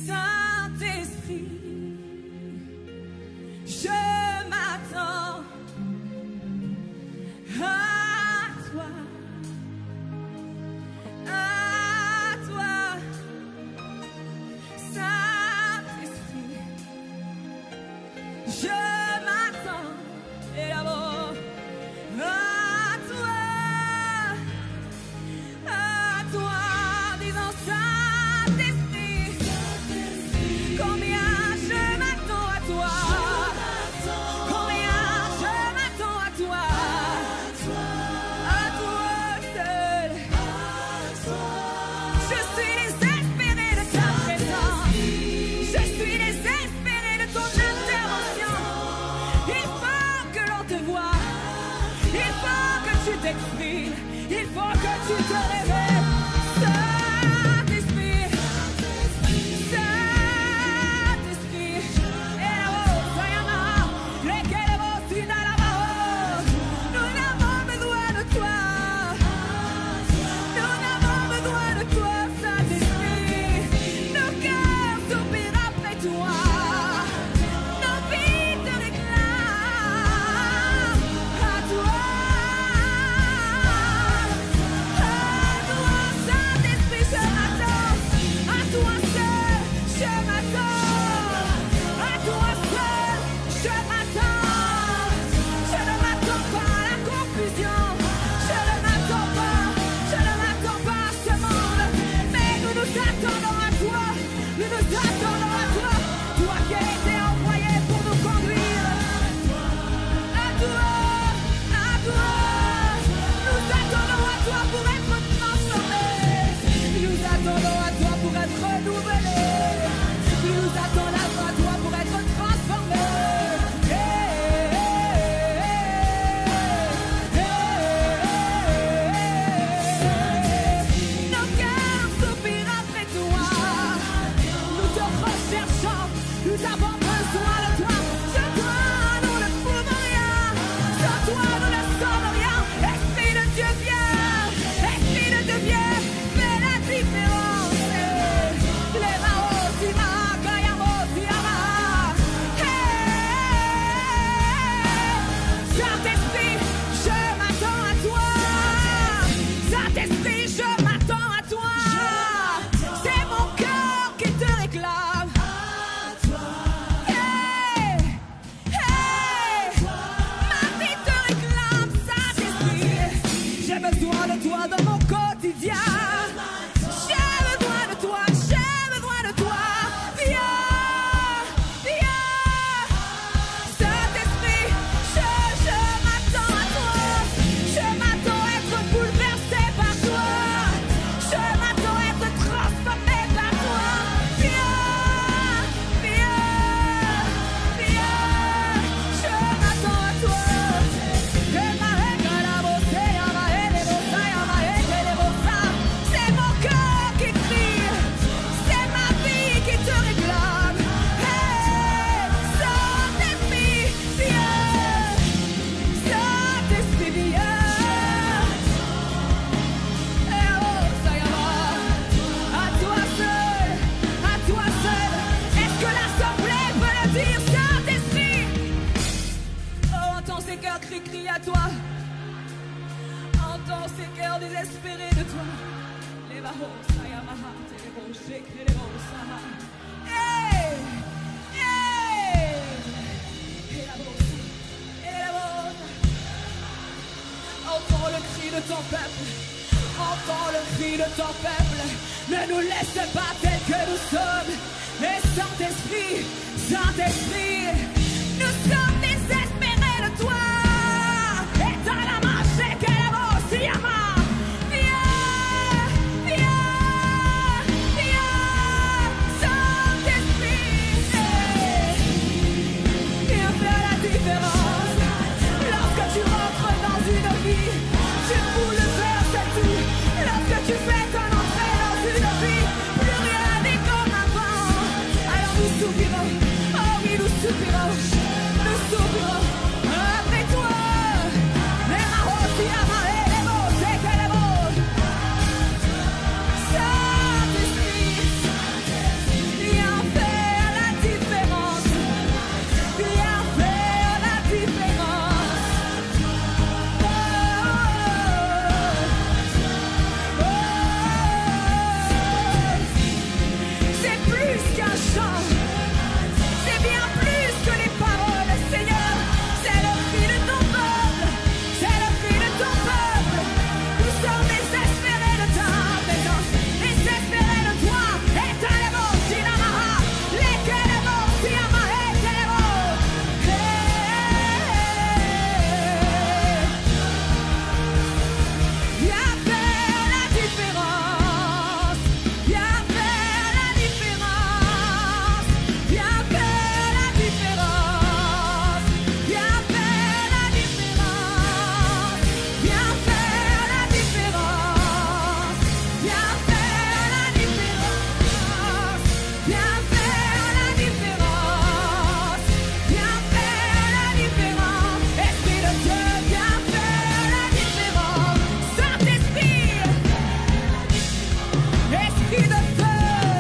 Saint-Esprit, je m'attends à toi, Saint-Esprit, je m'attends et d'abord à toi, disons Saint-Esprit, combien je m'attends à toi, combien je m'attends à toi seul. Je suis désespéré de ta présence, je suis désespéré de ton intervention. Il faut que l'on te voie, il faut que tu t'exprimes, il faut que tu te réveilles. Saint-Esprit, Saint-Esprit, nous avons besoin de toi, nous avons besoin de toi, Saint-Esprit. Nos cœurs soupirent après toi, nos vies te réclament. À toi, Saint-Esprit, je m'attends. À toi seul, je m'attends. À toi seul, je m'attends. Je ne m'attends pas à la confusion. Je ne m'attends pas à ce monde. Mais nous nous attendons à toi. Nous nous attendons à toi. Toi qui as été envoyé pour nous conduire. À toi, à toi. Nous attendons à toi pour être transformés. Nous attendons à toi pour être renouvelés. Nous attendons à toi pour être transformés. Nos cœurs soupirent après toi. Nous te recherchons. Nous avons besoin de toi. Sans toi, nous ne pouvons rien. Sans toi, nous ne sommes rien. Esprit de Dieu, viens. Esprit de Dieu, viens. Fais la différence. Les maos, Sima, Kayamo, Siama. Saint-Esprit, je m'attends à toi. Saint-Esprit, je m'attends à toi. C'est mon cœur qui te réclame. Hey, hey, ma vie te réclame, Saint-Esprit. J'ai besoin de toi dans mon quotidien. J'ai besoin de toi, j'ai besoin de toi. Viens, viens. Saint-Esprit, je m'attends à toi. Je m'attends à être bouleversé par toi. Je m'attends à être transformé par toi. Viens, viens, viens. Je m'attends à toi. C'est mon cœur qui crie. C'est ma vie qui te réclame. Hey, Saint-Esprit, viens. Saint-Esprit, viens. Eh oh, ça y va. À toi seul, à toi seul. Est-ce que l'assemblée peut le dire, Saint-Esprit? Oh, entends ces cœurs cri à toi. Entends ces cœurs désespérés de toi. Les bahos, ça y va. Les bahos, les bahos, ça va. Hey, hey. Et la bahos, et la bahos. Entends le cri de ton peuple. Entends le cri de ton peuple. Ne nous laisse pas tels que nous sommes. Et Saint-Esprit, Saint-Esprit, nous sommes désespérés de toi. Et dans la marche, que la voix aussi à moi. Viens, viens, viens, Saint-Esprit. Viens faire la différence. Lorsque tu rentres dans une vie, tu bouleverses tout. Lorsque tu fais ton entrée dans une vie, plus viens faire la différence, viens faire la différence. Esprit de Dieu, viens faire la différence. Saint-Esprit, esprit de feu,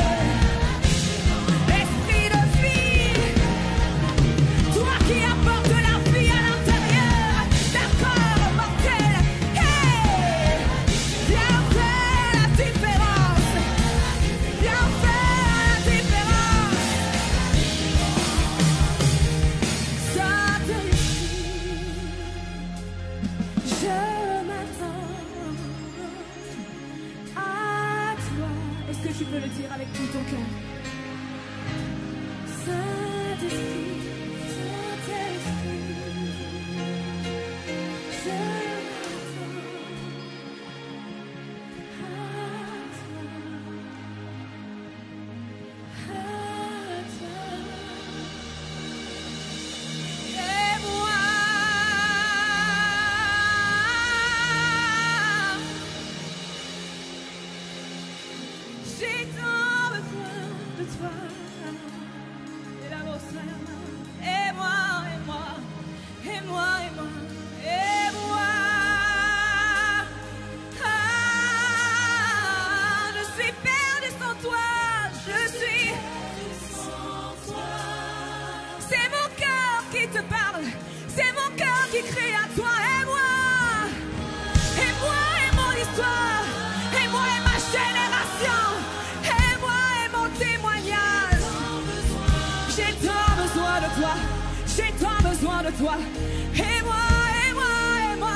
esprit de vie, toi qui apportes la vie à l'intérieur d'un corps mortel. Hey, viens faire la différence, viens faire la différence. Saint-Esprit, je m'attends à toi. Est-ce que tu peux le dire avec tout ton cœur? Saint-Esprit, Saint-Esprit, je m'attends à toi. Et moi, j'ai tant besoin de toi. Et la voix, et moi, et moi, et moi, et moi, et moi. Ah, je suis perdu sans toi, je suis. C'est mon cœur qui te parle, c'est mon cœur qui crie à toi. Et moi et mon histoire, et moi et ma génération, et moi et mon témoignage. J'ai tant besoin de toi, j'ai tant besoin de toi. Et moi, et moi, et moi.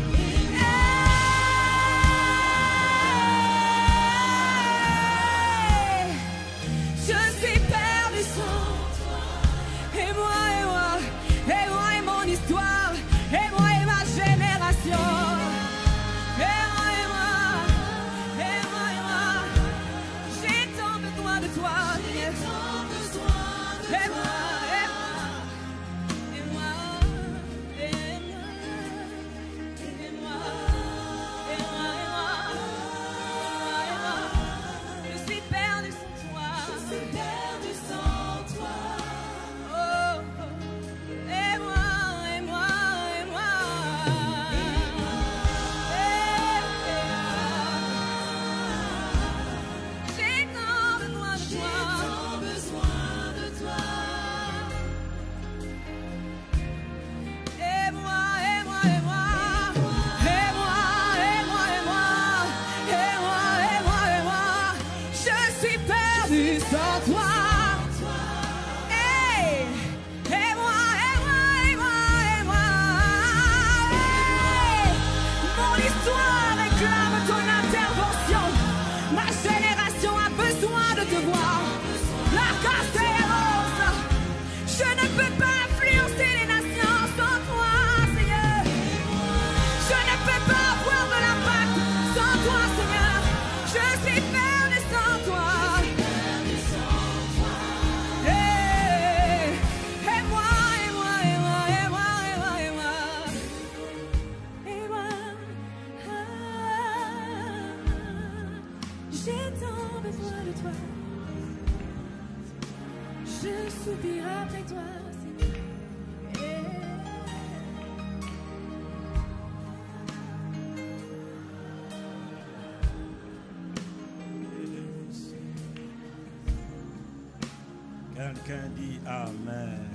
Hey, je suis perdu sans toi. Et moi, et moi, et moi et mon histoire, et moi et ma génération. Et moi, et moi, et moi, et moi. J'ai tant besoin de toi. J'ai tant besoin de toi. Et moi, et moi, et moi, et moi, et moi, et moi, et moi. Je suis perdu sans toi. Je suis perdu sans toi. Oh, et moi, et moi, et moi. J'ai tant besoin de toi. Et moi, et moi, et moi. Et moi, et moi, et moi. Et moi, et moi, et moi. Je suis perdu sans toi. Hey, et moi, et moi, et moi, et moi. Hey, mon histoire réclame ton intervention. Ma génération a besoin de te voir. La casse est rose. Je ne peux pas influencer les nations sans toi, Seigneur. Je ne peux pas avoir de l'impact sans toi, Seigneur. Je suis perdu sans toi. Hey, et moi, et moi, et moi, et moi, et moi, et moi. Et moi, j'ai tant besoin de toi. Je soupire après toi, Seigneur. Quelqu'un dit Amen.